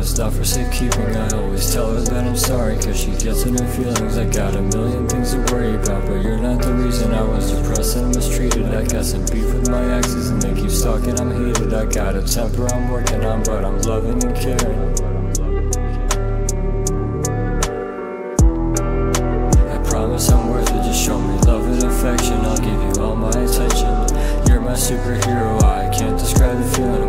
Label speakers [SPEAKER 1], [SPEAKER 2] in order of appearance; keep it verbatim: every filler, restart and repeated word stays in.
[SPEAKER 1] promise not for safekeeping. I always tell her that I'm sorry, cause she gets in her feelings. I got a million things to worry about, but you're not the reason. I was depressed and mistreated. I got some beef with my exes and they keep stalking, I'm hated. I got a temper I'm working on, but I'm loving and caring. I promise I'm worth it, just show me love and affection. I'll give you all my attention. You're my superhero, I can't describe the feeling.